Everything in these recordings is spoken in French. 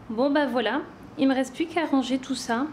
Bon bah voilà, il me reste plus qu'à ranger tout ça.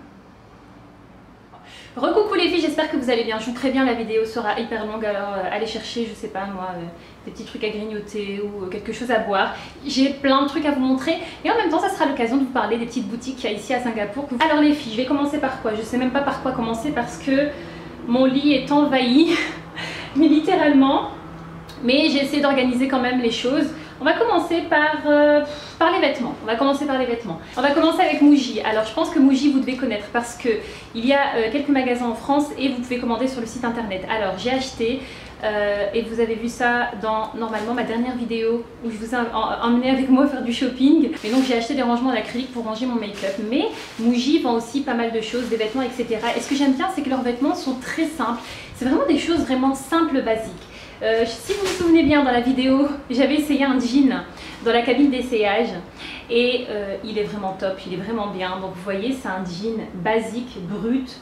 Recoucou les filles, j'espère que vous allez bien. Je vous préviens, la vidéo sera hyper longue, alors allez chercher, je sais pas moi, des petits trucs à grignoter ou quelque chose à boire. J'ai plein de trucs à vous montrer et en même temps ça sera l'occasion de vous parler des petites boutiques qu'il y a ici à Singapour. Alors les filles, je vais commencer par quoi? Je sais même pas par quoi commencer parce que mon lit est envahi, mais littéralement. Mais j'ai essayé d'organiser quand même les choses. On va commencer par les vêtements. On va commencer avec Muji. Alors je pense que Muji vous devez connaître parce que il y a quelques magasins en France et vous pouvez commander sur le site internet. Alors j'ai acheté et vous avez vu ça dans normalement ma dernière vidéo où je vous ai emmené avec moi faire du shopping. Et donc j'ai acheté des rangements en acrylique pour ranger mon make-up. Mais Muji vend aussi pas mal de choses, des vêtements, etc. Et ce que j'aime bien, c'est que leurs vêtements sont très simples. C'est vraiment des choses vraiment simples, basiques. Si vous vous souvenez bien, dans la vidéo, j'avais essayé un jean dans la cabine d'essayage et il est vraiment top, il est vraiment bien. Donc vous voyez, c'est un jean basique, brut,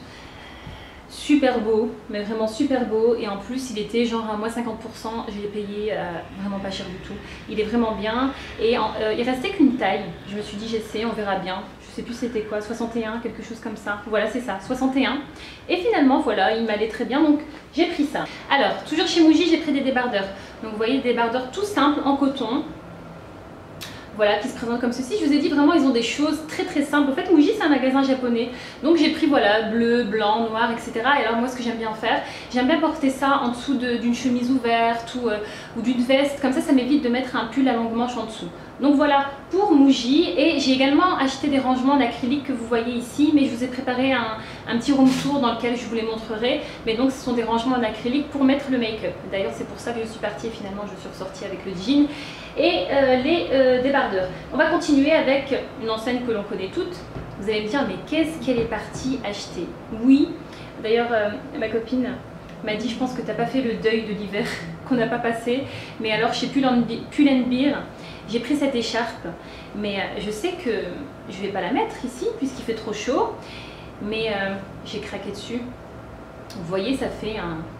super beau, mais vraiment super beau. Et en plus, il était genre à moins 50%, je l'ai payé vraiment pas cher du tout. Il est vraiment bien et il restait qu'une taille. Je me suis dit, j'essaie, on verra bien. Je sais plus c'était quoi, 61, quelque chose comme ça. Voilà, c'est ça, 61. Et finalement, voilà, il m'allait très bien, donc j'ai pris ça. Alors, toujours chez Muji, j'ai pris des débardeurs. Donc vous voyez, des débardeurs tout simples en coton. Voilà, qui se présentent comme ceci. Je vous ai dit vraiment, ils ont des choses très très simples. En fait, Muji, c'est un magasin japonais. Donc j'ai pris, voilà, bleu, blanc, noir, etc. Et alors moi, ce que j'aime bien faire, j'aime bien porter ça en dessous d'une chemise ouverte ou d'une veste. Comme ça m'évite de mettre un pull à longue manche en dessous. Donc voilà pour Muji. Et j'ai également acheté des rangements d'acrylique que vous voyez ici. Mais je vous ai préparé un petit room tour dans lequel je vous les montrerai. Mais donc ce sont des rangements en acrylique pour mettre le make-up. D'ailleurs, c'est pour ça que je suis partie et finalement je suis ressortie avec le jean et les débardeurs. On va continuer avec une enseigne que l'on connaît toutes. Vous allez me dire, mais qu'est-ce qu'elle est partie acheter? Oui, d'ailleurs ma copine m'a dit, je pense que tu n'as pas fait le deuil de l'hiver qu'on n'a pas passé. Mais alors chez Pull&Bear, j'ai pris cette écharpe. Mais je sais que je ne vais pas la mettre ici puisqu'il fait trop chaud. Mais j'ai craqué dessus. Vous voyez, ça fait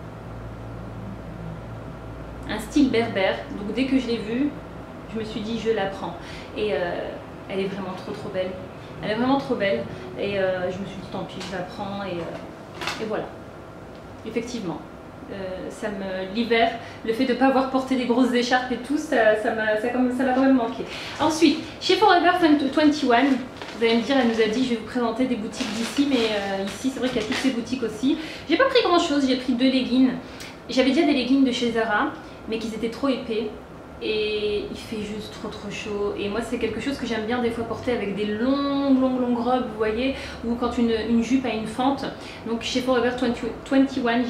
un style berbère. Donc dès que je l'ai vue, je me suis dit je la prends. Et elle est vraiment trop belle. Elle est vraiment trop belle. Et je me suis dit tant pis, je la prends et voilà. Effectivement. L'hiver, le fait de ne pas avoir porté des grosses écharpes et tout, ça m'a quand même manqué. Ensuite, chez Forever 21, vous allez me dire, elle nous a dit, je vais vous présenter des boutiques d'ici, mais ici, c'est vrai qu'il y a toutes ces boutiques aussi. J'ai pas pris grand chose, j'ai pris 2 leggings. J'avais déjà des leggings de chez Zara, mais qu'ils étaient trop épais. Et il fait juste trop chaud. Et moi, c'est quelque chose que j'aime bien des fois porter avec des longues robes, vous voyez, ou quand une jupe a une fente. Donc chez Forever 21,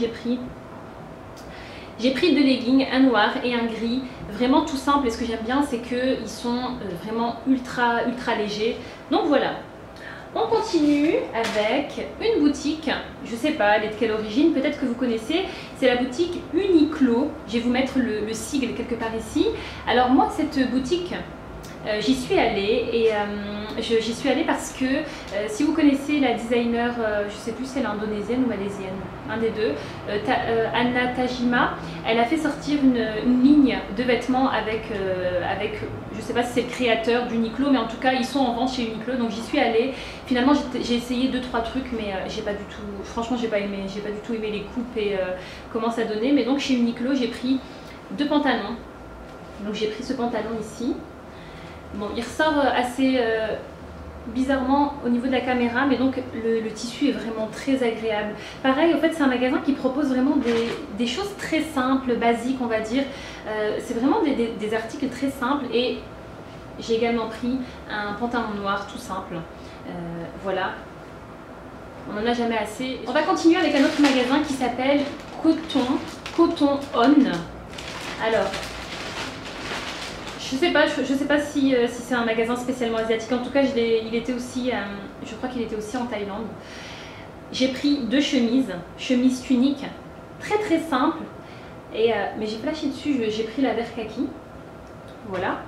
j'ai pris 2 leggings, un noir et un gris, vraiment tout simple. Et ce que j'aime bien, c'est qu'ils sont vraiment ultra légers. Donc voilà. On continue avec une boutique, je sais pas, elle est de quelle origine, peut-être que vous connaissez, c'est la boutique Uniqlo. Je vais vous mettre le sigle quelque part ici. Alors moi, cette boutique, j'y suis allée et j'y suis allée parce que si vous connaissez la designer, je sais plus si elle est indonésienne ou malaisienne, un des deux, Anna Tajima, elle a fait sortir une ligne de vêtements avec je sais pas si c'est le créateur d'Uniqlo, mais en tout cas ils sont en vente chez Uniqlo, donc j'y suis allée. Finalement j'ai essayé 2-3 trucs, mais j'ai pas du tout, franchement j'ai pas du tout aimé les coupes et comment ça donnait. Mais donc chez Uniqlo j'ai pris 2 pantalons, donc j'ai pris ce pantalon ici. Bon, il ressort assez bizarrement au niveau de la caméra, mais donc le tissu est vraiment très agréable. Pareil, en fait, c'est un magasin qui propose vraiment des choses très simples, basiques, on va dire. C'est vraiment des articles très simples et j'ai également pris un pantalon noir tout simple. Voilà, on n'en a jamais assez. On va continuer avec un autre magasin qui s'appelle Cotton On. Alors, je sais pas si c'est un magasin spécialement asiatique. En tout cas, il était aussi, je crois qu'il était aussi en Thaïlande. J'ai pris 2 chemises tuniques, très simples. Mais j'ai flashé dessus, j'ai pris la vert kaki. Voilà.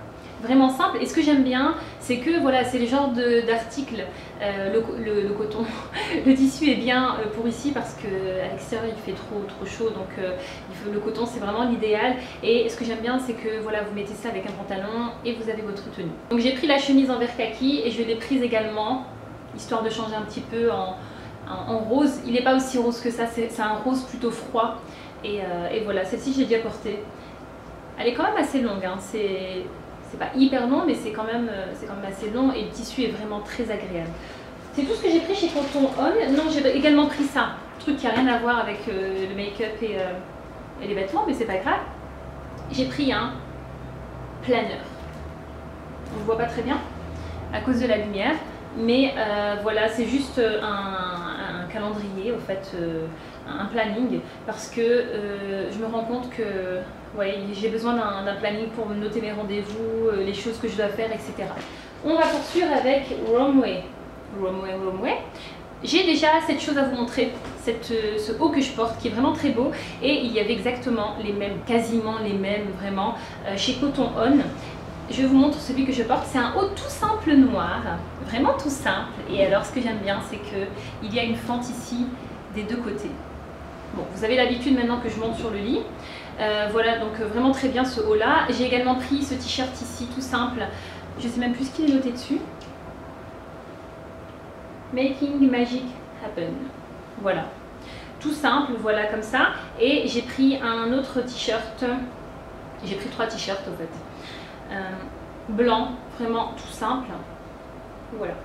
vraiment simple. Et ce que j'aime bien, c'est que voilà, c'est le genre d'article, le coton, le tissu est bien pour ici parce qu'à l'extérieur il fait trop chaud, donc le coton c'est vraiment l'idéal. Et ce que j'aime bien, c'est que voilà, vous mettez ça avec un pantalon et vous avez votre tenue. Donc j'ai pris la chemise en vert kaki et je l'ai prise également, histoire de changer un petit peu en rose. Il n'est pas aussi rose que ça, c'est un rose plutôt froid. Et voilà, celle-ci j'ai déjà portée. Elle est quand même assez longue, hein. C'est pas hyper long, mais c'est quand même assez long et le tissu est vraiment très agréable. C'est tout ce que j'ai pris chez Cotton On. Non, j'ai également pris ça, truc qui n'a rien à voir avec le make-up et les vêtements, mais c'est pas grave. J'ai pris un planeur. On ne voit pas très bien à cause de la lumière, mais voilà, c'est juste un calendrier, au fait, un planning, parce que je me rends compte que ouais, j'ai besoin d'un planning pour noter mes rendez-vous, les choses que je dois faire, etc. On va poursuivre avec Romwe. J'ai déjà cette chose à vous montrer, ce haut que je porte qui est vraiment très beau, et il y avait exactement les mêmes, quasiment les mêmes vraiment, chez Cotton On. Je vous montre celui que je porte, c'est un haut tout simple noir, vraiment tout simple. Et alors ce que j'aime bien, c'est qu'il y a une fente ici des deux côtés. Bon, vous avez l'habitude maintenant que je monte sur le lit. Voilà, donc vraiment très bien ce haut là. J'ai également pris ce t-shirt ici tout simple, je sais même plus ce qu'il est noté dessus. Making Magic Happen. Voilà, tout simple, voilà comme ça. Et j'ai pris un autre t-shirt, j'ai pris 3 t-shirts en fait. Blanc, vraiment tout simple. Voilà.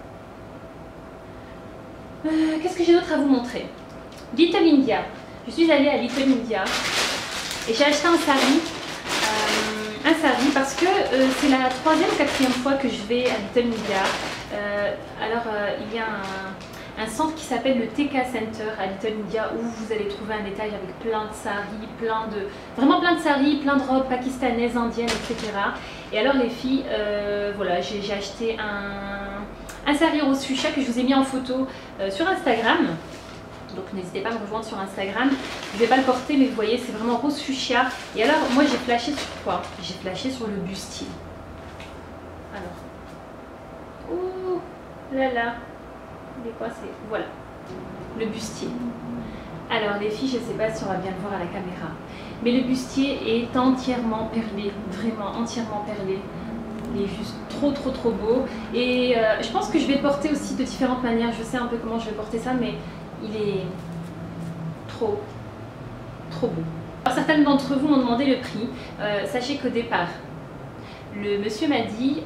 Qu'est-ce que j'ai d'autre à vous montrer? Little India. Je suis allée à Little India et j'ai acheté un sari parce que c'est la 3e ou 4e fois que je vais à Little India. Il y a un centre qui s'appelle le TK Center à Little India où vous allez trouver un étage avec plein de saris, vraiment plein de saris, plein de robes pakistanaises, indiennes, etc. Et alors les filles, voilà, j'ai acheté un sari rose fuchsia que je vous ai mis en photo sur Instagram. Donc n'hésitez pas à me rejoindre sur Instagram. Je ne vais pas le porter, mais vous voyez, c'est vraiment rose fuchsia. Et alors, moi j'ai flashé sur quoi? J'ai flashé sur le bustier. Alors, ouh là là, il est quoi? C'est voilà, le bustier. Alors les filles, je ne sais pas si on va bien le voir à la caméra, mais le bustier est entièrement perlé, vraiment entièrement perlé. Il est juste trop beau. Et je pense que je vais le porter aussi de différentes manières. Je sais un peu comment je vais porter ça, mais il est trop beau. Alors, certaines d'entre vous m'ont demandé le prix. Sachez qu'au départ, le monsieur m'a dit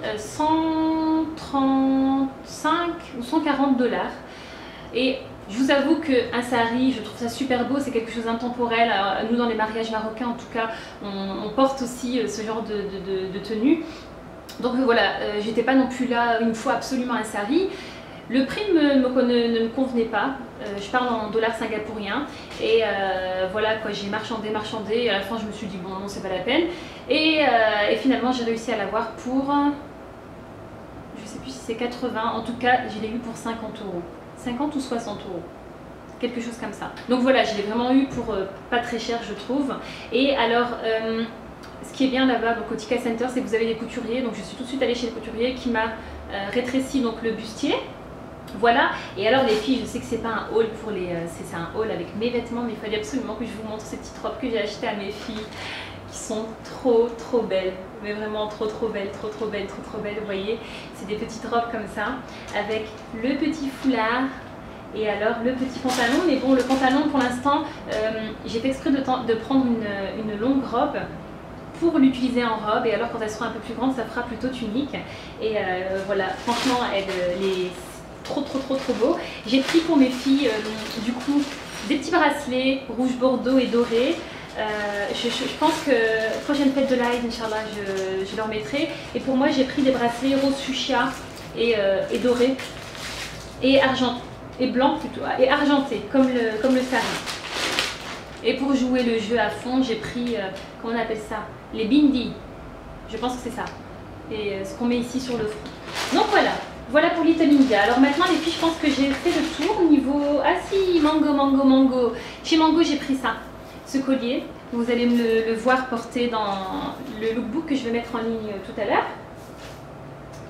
135 ou 140 $. Et je vous avoue qu'un sari, je trouve ça super beau, c'est quelque chose d'intemporel. Nous, dans les mariages marocains, en tout cas, on porte aussi ce genre de tenue. Donc voilà, j'étais pas non plus là, il me faut absolument un sari. Le prix ne me convenait pas, je parle en dollars singapouriens, et voilà quoi, j'ai marchandé, et à la fin je me suis dit bon non, c'est pas la peine, et finalement j'ai réussi à l'avoir pour, je sais plus si c'est 80, en tout cas je l'ai eu pour 50 €, 50 ou 60 €, quelque chose comme ça. Donc voilà, je l'ai vraiment eu pour pas très cher je trouve. Et alors ce qui est bien là-bas au TK Center, c'est que vous avez des couturiers, donc je suis tout de suite allée chez le couturier qui m'a rétréci donc le bustier. Voilà, et alors les filles, je sais que c'est pas un haul pour les, c'est un haul avec mes vêtements, mais il fallait absolument que je vous montre ces petites robes que j'ai achetées à mes filles, qui sont trop belles, mais vraiment trop belles, trop belles, vous voyez, c'est des petites robes comme ça, avec le petit foulard, et alors le petit pantalon, mais bon, le pantalon pour l'instant, j'ai fait exprès de prendre une longue robe, pour l'utiliser en robe, et alors quand elle sera un peu plus grande, ça fera plutôt tunique, et voilà, franchement, elle est trop beau. J'ai pris pour mes filles du coup des petits bracelets rouge bordeaux et dorés. Je pense que prochaine fête de l'Aïd, Inch'Allah, je leur mettrai. Et pour moi, j'ai pris des bracelets rose fuchsia et dorés et argent et blanc plutôt et argenté comme le sari. Et pour jouer le jeu à fond, j'ai pris comment on appelle ça, les bindi. Je pense que c'est ça. Et ce qu'on met ici sur le front. Donc voilà pour Little India. Alors maintenant les filles, je pense que j'ai fait le tour au niveau... Ah si, Mango. Chez Mango j'ai pris ça, ce collier. Vous allez me le voir porter dans le lookbook que je vais mettre en ligne tout à l'heure.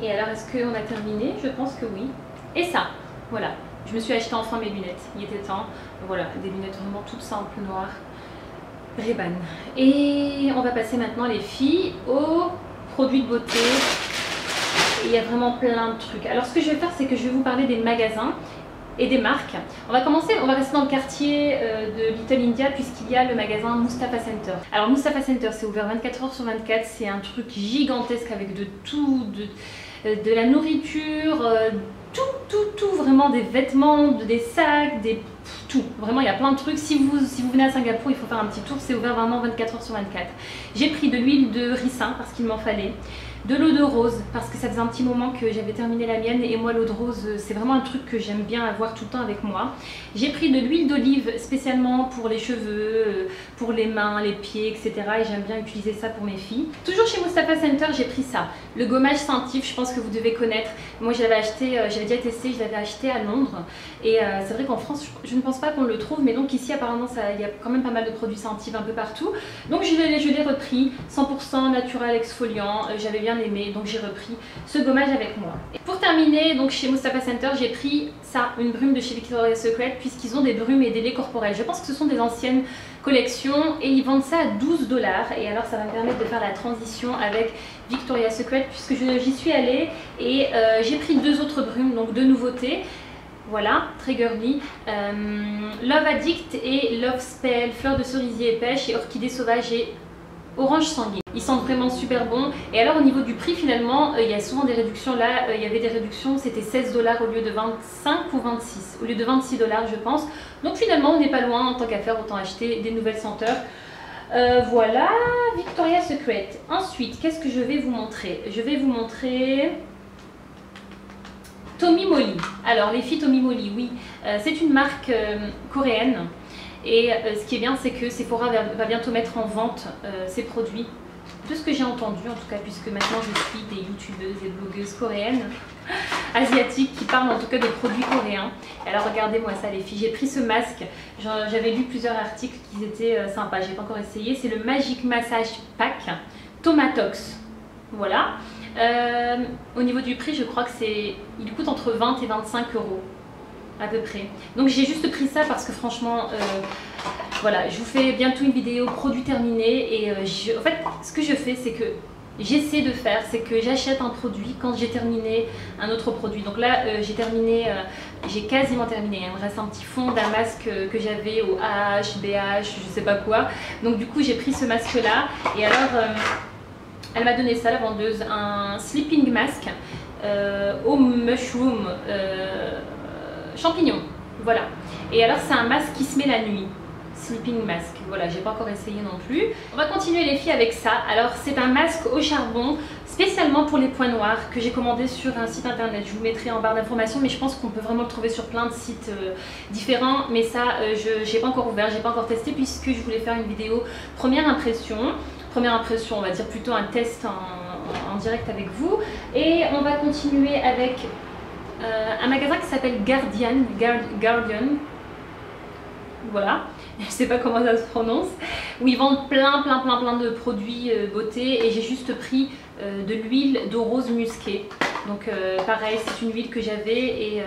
Et alors, est-ce qu'on a terminé? Je pense que oui. Et ça, voilà. Je me suis acheté enfin mes lunettes. Il était temps. Voilà, des lunettes vraiment toutes simples, noires. Ray-Ban. Et on va passer maintenant, les filles, aux produits de beauté. Et il y a vraiment plein de trucs. Alors, ce que je vais faire, c'est que je vais vous parler des magasins et des marques. On va commencer, on va rester dans le quartier de Little India puisqu'il y a le magasin Mustafa Center. Alors Mustafa Center, c'est ouvert 24 heures sur 24, c'est un truc gigantesque avec de tout, de la nourriture, tout, vraiment des vêtements, des sacs, tout. Vraiment, il y a plein de trucs. Si vous venez à Singapour, il faut faire un petit tour, c'est ouvert vraiment 24 heures sur 24. J'ai pris de l'huile de ricin parce qu'il m'en fallait. De l'eau de rose, parce que ça faisait un petit moment que j'avais terminé la mienne et moi l'eau de rose c'est vraiment un truc que j'aime bien avoir tout le temps avec moi. J'ai pris de l'huile d'olive spécialement pour les cheveux, pour les mains, les pieds, etc. Et j'aime bien utiliser ça pour mes filles. Toujours chez Mustafa Center, j'ai pris ça. Le gommage Scentif, je pense que vous devez connaître. Moi je l'avais acheté, j'avais déjà testé, je l'avais acheté à Londres. Et c'est vrai qu'en France, je ne pense pas qu'on le trouve, mais donc ici apparemment il y a quand même pas mal de produits Scentif un peu partout. Donc je l'ai repris, 100% naturel exfoliant, j'avais bien aimé, donc j'ai repris ce gommage avec moi. Et pour terminer, donc chez Mustafa Center, j'ai pris ça, une brume de chez Victoria's Secret, puisqu'ils ont des brumes et des laits corporels. Je pense que ce sont des anciennes collections et ils vendent ça à 12 $. Et alors ça va me permettre de faire la transition avec Victoria's Secret, puisque j'y suis allée et j'ai pris deux autres brumes, donc deux nouveautés. Voilà, très girly. Love Addict et Love Spell, fleur de cerisier et pêche et orchidée sauvage et orange sanguine. Ils sentent vraiment super bons. Et alors au niveau du prix finalement, il y a souvent des réductions. Là, il y avait des réductions, c'était 16 $ au lieu de 25 ou 26, au lieu de 26 $ je pense. Donc finalement on n'est pas loin, en tant qu'à faire autant acheter des nouvelles senteurs. Voilà, Victoria's Secret. Ensuite, qu'est-ce que je vais vous montrer? Je vais vous montrer Tommy Moly. Alors les filles, Tommy Moly, oui, c'est une marque coréenne. Et ce qui est bien, c'est que Sephora va bientôt mettre en vente ses produits. De ce que j'ai entendu, en tout cas, puisque maintenant je suis des youtubeuses et blogueuses coréennes, asiatiques, qui parlent en tout cas de produits coréens. Alors regardez-moi ça les filles, j'ai pris ce masque, j'avais lu plusieurs articles qui étaient sympas, j'ai pas encore essayé. C'est le Magic Massage Pack Tomatox. Voilà. Au niveau du prix, je crois que il coûte entre 20 et 25 € à peu près. Donc j'ai juste pris ça parce que franchement, voilà, je vous fais bientôt une vidéo produit terminé et en fait, ce que je fais, c'est que j'essaie de faire, c'est que j'achète un produit quand j'ai terminé un autre produit. Donc là, j'ai quasiment terminé. Il me reste un petit fond d'un masque que j'avais au AH, BH, je sais pas quoi. Donc du coup, j'ai pris ce masque-là et alors, elle m'a donné ça, la vendeuse, un sleeping mask au mushroom. Champignons, voilà. Et alors c'est un masque qui se met la nuit, sleeping mask, voilà, j'ai pas encore essayé non plus. On va continuer les filles avec ça. Alors c'est un masque au charbon spécialement pour les points noirs que j'ai commandé sur un site internet. Je vous mettrai en barre d'informations, mais je pense qu'on peut vraiment le trouver sur plein de sites différents. Mais ça, je n'ai pas encore ouvert, j'ai pas encore testé puisque je voulais faire une vidéo première impression, on va dire plutôt un test en direct avec vous. Et on va continuer avec un magasin qui s'appelle Guardian, voilà, je sais pas comment ça se prononce, où ils vendent plein de produits beauté et j'ai juste pris de l'huile de rose musquée. Donc pareil, c'est une huile que j'avais et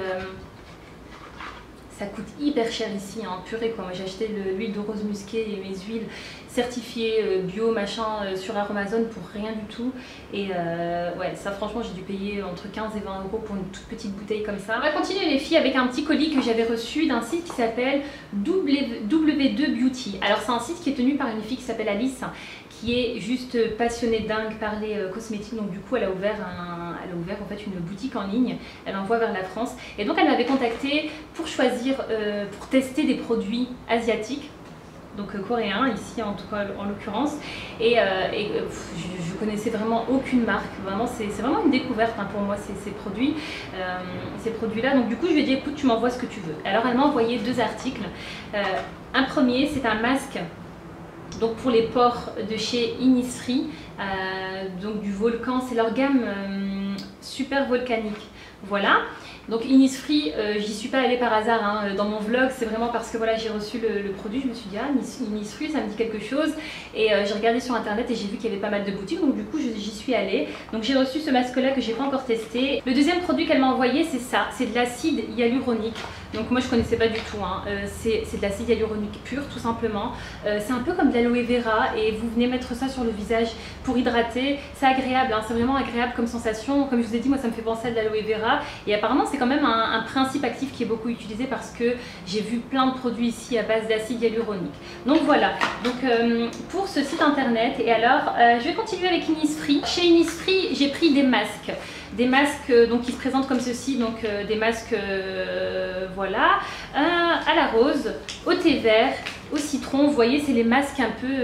ça coûte hyper cher ici, hein, purée quoi. Moi j'ai acheté l'huile de rose musquée et mes huiles certifiées bio machin sur Amazon pour rien du tout. Et ouais, ça franchement j'ai dû payer entre 15 et 20 € pour une toute petite bouteille comme ça. On va continuer les filles avec un petit colis que j'avais reçu d'un site qui s'appelle W2 Beauty. Alors c'est un site qui est tenu par une fille qui s'appelle Alice, qui est juste passionnée dingue par les cosmétiques. Donc du coup elle a ouvert en fait une boutique en ligne, elle envoie vers la France et donc elle m'avait contactée pour choisir, pour tester des produits asiatiques, donc coréens ici en tout cas en l'occurrence, et je connaissais vraiment aucune marque, vraiment c'est vraiment une découverte hein, pour moi ces produits là. Donc du coup je lui ai dit écoute, tu m'envoies ce que tu veux. Alors elle m'a envoyé deux articles. Un premier, c'est un masque donc pour les pores de chez Innisfree, donc du volcan, c'est leur gamme super volcanique, voilà. Donc Innisfree, j'y suis pas allée par hasard hein, dans mon vlog, c'est vraiment parce que voilà, j'ai reçu le produit, je me suis dit ah Innisfree ça me dit quelque chose et j'ai regardé sur internet et j'ai vu qu'il y avait pas mal de boutiques, donc du coup j'y suis allée. Donc j'ai reçu ce masque là que j'ai pas encore testé. Le deuxième produit qu'elle m'a envoyé c'est ça, c'est de l'acide hyaluronique. Donc moi je connaissais pas du tout, hein. C'est de l'acide hyaluronique pur tout simplement. C'est un peu comme de l'aloe vera et vous venez mettre ça sur le visage pour hydrater. C'est agréable, hein. C'est vraiment agréable comme sensation. Comme je vous ai dit, moi ça me fait penser à de l'aloe vera et apparemment c'est quand même un principe actif qui est beaucoup utilisé parce que j'ai vu plein de produits ici à base d'acide hyaluronique. Donc voilà, donc pour ce site internet. Et alors je vais continuer avec Innisfree. Chez Innisfree j'ai pris des masques. Des masques donc, qui se présentent comme ceci, donc des masques voilà, à la rose, au thé vert, au citron. Vous voyez, c'est les masques un peu...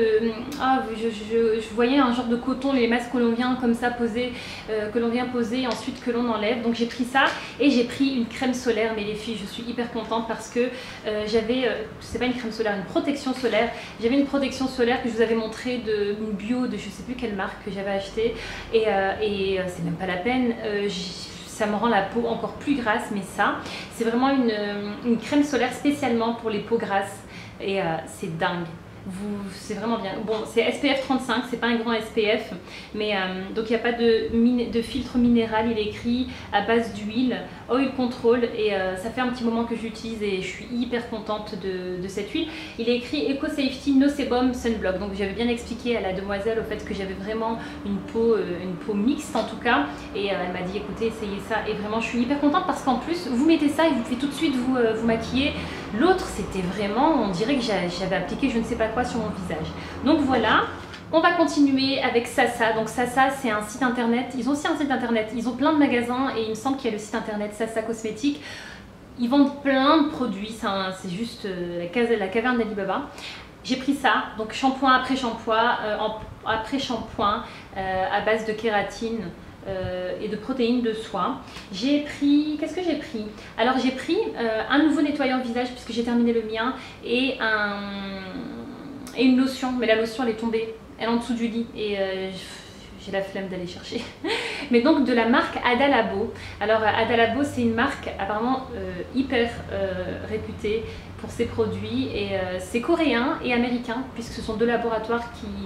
je voyais un genre de coton, les masques que l'on vient comme ça poser, que l'on vient poser et ensuite que l'on enlève. Donc j'ai pris ça et j'ai pris une crème solaire. Mais les filles, je suis hyper contente parce que j'avais, c'est pas une crème solaire, une protection solaire. J'avais une protection solaire que je vous avais montrée une bio de je sais plus quelle marque que j'avais acheté et c'est même pas la peine. Ça me rend la peau encore plus grasse, mais ça, c'est vraiment une crème solaire spécialement pour les peaux grasses et c'est dingue. C'est vraiment bien. Bon, c'est SPF 35, c'est pas un grand SPF, mais donc il n'y a pas de filtre minéral, il est écrit à base d'huile, oil control, et ça fait un petit moment que j'utilise et je suis hyper contente de cette huile. Il est écrit Eco Safety No Sebum Sunblock, donc j'avais bien expliqué à la demoiselle au fait que j'avais vraiment une peau mixte en tout cas, et elle m'a dit écoutez, essayez ça, et vraiment je suis hyper contente parce qu'en plus vous mettez ça et vous pouvez tout de suite vous maquiller. L'autre c'était vraiment, on dirait que j'avais appliqué je ne sais pas quoi sur mon visage. Donc voilà, on va continuer avec Sasa. Donc Sasa c'est un site internet, ils ont aussi un site internet, ils ont plein de magasins et il me semble qu'il y a le site internet Sasa Cosmétiques. Ils vendent plein de produits, c'est juste la caverne d'Alibaba. J'ai pris ça, donc shampoing après shampoing, à base de kératine et de protéines de soie. J'ai pris, qu'est-ce que j'ai pris? Alors j'ai pris un nouveau nettoyant visage puisque j'ai terminé le mien et une lotion, mais la lotion elle est tombée, elle est en dessous du lit et j'ai la flemme d'aller chercher. Mais donc de la marque Adalabo. Alors Adalabo c'est une marque apparemment hyper réputée pour ses produits et c'est coréen et américain puisque ce sont deux laboratoires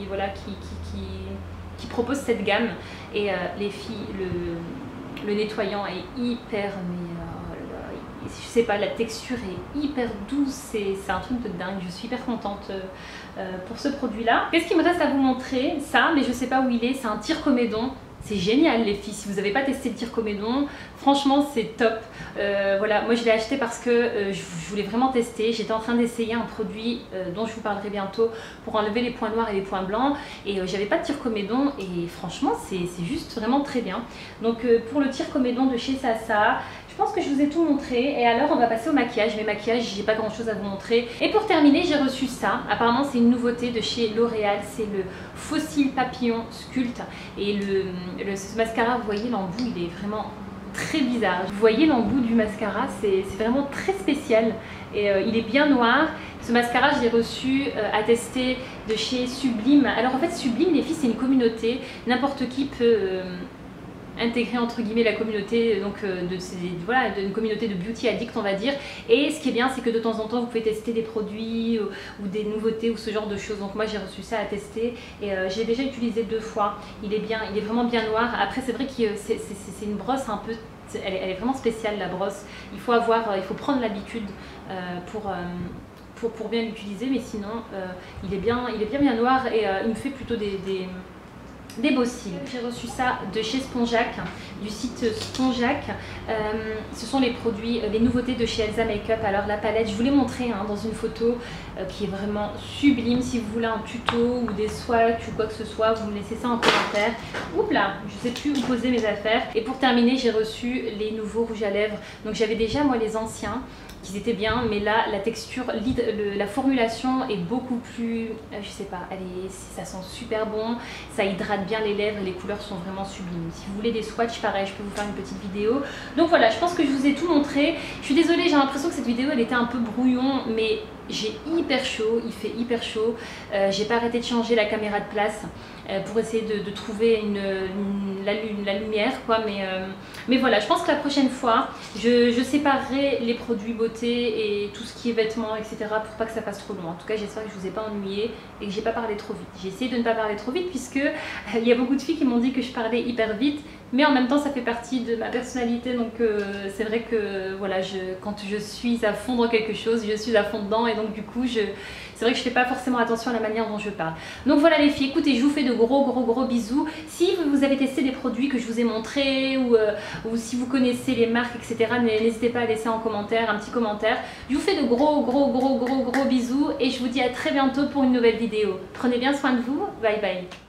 qui proposent cette gamme et les filles, le nettoyant est hyper je sais pas, la texture est hyper douce, c'est un truc de dingue, je suis hyper contente pour ce produit là. Qu'est-ce qu'il me reste à vous montrer? Ça, mais je sais pas où il est, c'est un tire-comédon. C'est génial les filles, si vous n'avez pas testé le tire-comédon, franchement c'est top. Voilà, moi je l'ai acheté parce que je voulais vraiment tester. J'étais en train d'essayer un produit dont je vous parlerai bientôt pour enlever les points noirs et les points blancs. Et j'avais pas de tire-comédon et franchement c'est juste vraiment très bien. Donc pour le tire-comédon de chez Sasa, je pense que je vous ai tout montré et alors on va passer au maquillage. Mes maquillages, j'ai pas grand chose à vous montrer. Et pour terminer, j'ai reçu ça. Apparemment c'est une nouveauté de chez L'Oréal, c'est le Fossile Papillon Sculpt. Et ce mascara, vous voyez l'embout, il est vraiment très bizarre. Vous voyez l'embout du mascara, c'est vraiment très spécial et il est bien noir. Ce mascara, je l'ai reçu à tester de chez Sublime. Alors en fait Sublime, les filles, c'est une communauté, n'importe qui peut intégrer entre guillemets la communauté donc d'une communauté de beauty addict on va dire. Et ce qui est bien c'est que de temps en temps vous pouvez tester des produits ou des nouveautés ou ce genre de choses. Donc moi j'ai reçu ça à tester et j'ai déjà utilisé 2 fois. Il est vraiment bien noir. Après c'est vrai que c'est une brosse un peu, elle est vraiment spéciale la brosse. Il faut prendre l'habitude pour bien l'utiliser, mais sinon il est bien noir et il me fait plutôt des beaux cils. J'ai reçu ça de chez Spongeac, du site Spongeac. Ce sont les produits, les nouveautés de chez Elsa Makeup. Alors la palette, je vous l'ai montré dans une photo qui est vraiment sublime. Si vous voulez un tuto ou des swatchs ou quoi que ce soit, vous me laissez ça en commentaire. Oups là, je sais plus où poser mes affaires. Et pour terminer, j'ai reçu les nouveaux rouges à lèvres. Donc j'avais déjà moi les anciens qui étaient bien, mais là la texture, la formulation est beaucoup plus, je sais pas, ça sent super bon, ça hydrate bien les lèvres et les couleurs sont vraiment sublimes. Si vous voulez des swatchs, pareil, je peux vous faire une petite vidéo. Donc voilà, je pense que je vous ai tout montré. Je suis désolée, j'ai l'impression que cette vidéo elle était un peu brouillon, mais j'ai hyper chaud, il fait hyper chaud. J'ai pas arrêté de changer la caméra de place. pour essayer de trouver la lumière quoi. Mais voilà, je pense que la prochaine fois je séparerai les produits beauté et tout ce qui est vêtements, etc. pour pas que ça passe trop loin. En tout cas, j'espère que je vous ai pas ennuyé et que j'ai pas parlé trop vite. J'ai essayé de ne pas parler trop vite puisque il y a beaucoup de filles qui m'ont dit que je parlais hyper vite, mais en même temps ça fait partie de ma personnalité, donc c'est vrai que voilà, quand je suis à fond dans quelque chose, je suis à fond dedans, et donc du coup c'est vrai que je fais pas forcément attention à la manière dont je parle. Donc voilà les filles, écoutez, je vous fais de gros bisous. Si vous avez testé des produits que je vous ai montrés ou si vous connaissez les marques, etc., n'hésitez pas à laisser en commentaire un petit commentaire. Je vous fais de gros bisous et je vous dis à très bientôt pour une nouvelle vidéo. Prenez bien soin de vous, bye bye.